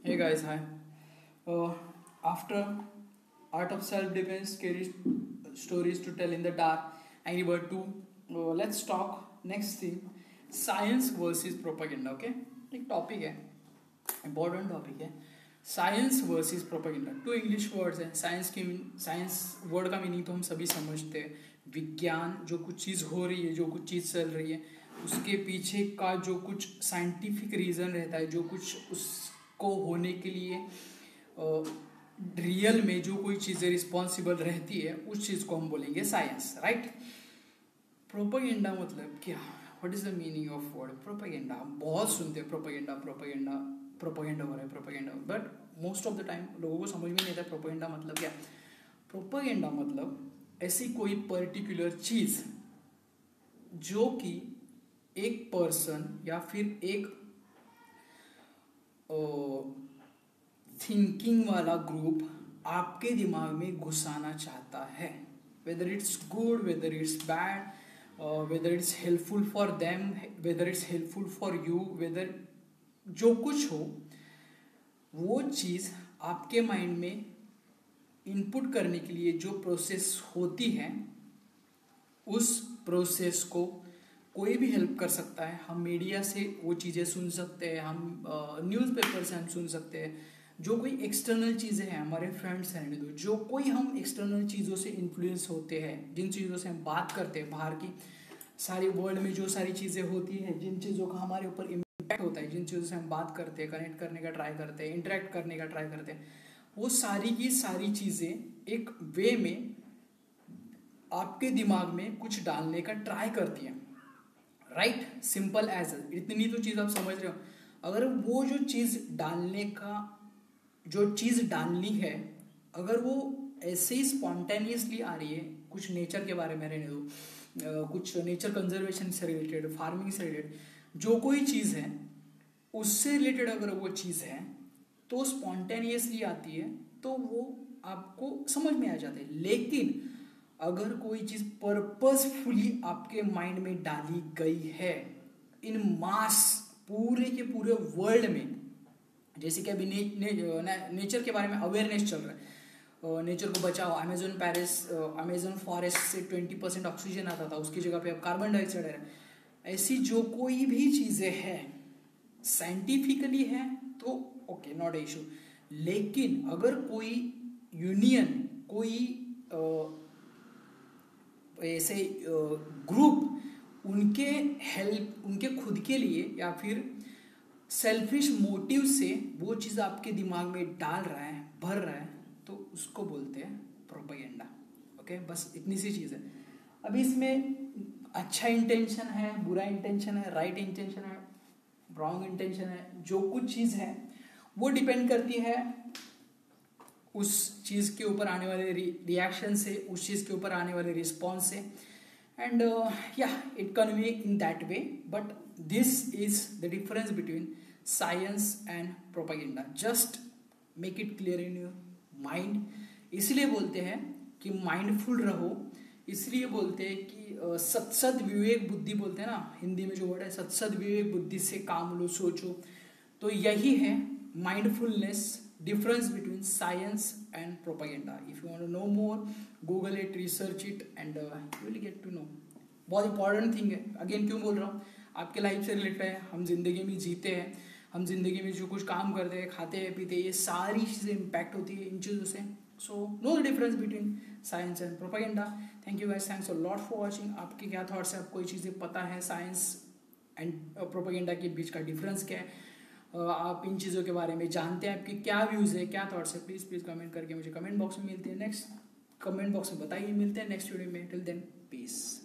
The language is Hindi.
Hey guys, hi. After Art of Self-Defense, scary stories to tell in the dark, Angry Bird 2, let's talk next thing, science versus propaganda. Okay, एक टॉपिक है, इम्पोर्टेंट टॉपिक है, science versus propaganda. Two English words हैं. साइंस वर्ड का मीनिंग तो हम सभी समझते हैं. विज्ञान, जो कुछ चीज़ हो रही है, जो कुछ चीज़ चल रही है, उसके पीछे का जो कुछ साइंटिफिक रीज़न रहता है, जो कुछ उसको होने के लिए रियल में जो कोई चीज़ें रिस्पॉन्सिबल रहती है, उस चीज़ को हम बोलेंगे साइंस, राइट. प्रोपेगेंडा मतलब क्या? What is the meaning of word propaganda? हम बहुत सुनते हैं प्रोपेगेंडा प्रोपेगेंडा प्रोपेगेंडा हो रहा है propaganda, but most of the time लोगों को समझ में नहीं आता प्रोपेगेंडा मतलब क्या. प्रोपेगेंडा मतलब ऐसी कोई पर्टिकुलर चीज़ जो कि एक पर्सन या फिर एक थिंकिंग वाला ग्रुप आपके दिमाग में घुसाना चाहता है. Whether it's good, whether it's bad, whether it's helpful for them, whether it's helpful for you, whether जो कुछ हो, वो चीज़ आपके माइंड में इनपुट करने के लिए जो प्रोसेस होती है, उस प्रोसेस को कोई भी हेल्प कर सकता है. हम मीडिया से वो चीज़ें सुन सकते हैं, हम न्यूज़पेपर से हम सुन सकते हैं. जो कोई एक्सटर्नल चीज़ें हैं, हमारे फ्रेंड्स रहने दो, जो कोई हम एक्सटर्नल चीज़ों से इन्फ्लुएंस होते हैं, जिन चीज़ों से हम बात करते हैं, बाहर की सारी वर्ल्ड में जो सारी चीज़ें होती हैं, जिन चीज़ों का हमारे ऊपर इम्पैक्ट होता है, जिन चीज़ों से हम बात करते हैं, कनेक्ट करने का ट्राई करते हैं, इंटरेक्ट करने का ट्राई करते हैं, वो सारी की सारी चीज़ें एक वे में आपके दिमाग में कुछ डालने का ट्राई करती हैं, राइट. सिंपल एज इतनी तो चीज़ आप समझ रहे हो. अगर वो जो चीज़ डालने का जो चीज़ डालनी है, अगर वो ऐसे ही स्पॉन्टेनियसली आ रही है, कुछ नेचर के बारे में रहने दो, कुछ नेचर कंजर्वेशन से रिलेटेड, फार्मिंग से रिलेटेड जो कोई चीज़ है, उससे रिलेटेड अगर वो चीज़ है तो स्पॉन्टेनियसली आती है, तो वो आपको समझ में आ जाता है. लेकिन अगर कोई चीज़ पर्पसफुली आपके माइंड में डाली गई है इन मास, पूरे के पूरे वर्ल्ड में, जैसे कि अभी नेचर के बारे में अवेयरनेस चल रहा है, नेचर को बचाओ, अमेजोन फॉरेस्ट से 20% ऑक्सीजन आता था, उसकी जगह पे अब कार्बन डाइऑक्साइड है. ऐसी जो कोई भी चीज़ें हैं साइंटिफिकली है तो ओके, नॉट इशू. लेकिन अगर कोई यूनियन, कोई ऐसे ग्रुप उनके हेल्प, उनके खुद के लिए या फिर सेल्फिश मोटिव से वो चीज़ आपके दिमाग में डाल रहा है, भर रहा है, तो उसको बोलते हैं प्रोपेगेंडा. ओके, बस इतनी सी चीज़ है. अभी इसमें अच्छा इंटेंशन है, बुरा इंटेंशन है, राइट इंटेंशन है, रॉन्ग इंटेंशन है, जो कुछ चीज़ है वो डिपेंड करती है उस चीज़ के ऊपर आने वाले रिएक्शन से, उस चीज़ के ऊपर आने वाले रिस्पॉन्स से. एंड या it can be in that way, but this is the difference between science and propaganda. Just make it clear in your mind. इसलिए बोलते हैं कि माइंडफुल रहो, इसलिए बोलते हैं कि सत्सद विवेक बुद्धि बोलते हैं ना, हिंदी में जो वर्ड है सत्सद विवेक बुद्धि से काम लो, सोचो. तो यही है mindfulness, difference between science and propaganda. If you want to know more, google it, research it, and you will get to know. बहुत इंपॉर्टेंट थिंग है. अगेन क्यों बोल रहा हूँ, आपके लाइफ से रिलेटेड है. हम जिंदगी में जीते हैं, हम जिंदगी में जो कुछ काम करते हैं, खाते हैं, पीते हैं, ये सारी चीज़ें इम्पैक्ट होती है इन चीज़ों से. So know the difference between science and propaganda. Thank you guys, thanks a lot for watching. आपके क्या थॉट्स है, आपको ये चीज़ें पता है साइंस एंड प्रोपेगेंडा के बीच का डिफरेंस क्या है, आप इन चीज़ों के बारे में जानते हैं, आपके क्या व्यूज़ है, क्या थॉट्स है, प्लीज़ कमेंट करके मुझे कमेंट बॉक्स में मिलते हैं. नेक्स्ट कमेंट बॉक्स में बताइए. मिलते हैं नेक्स्ट वीडियो में. Till then, piece.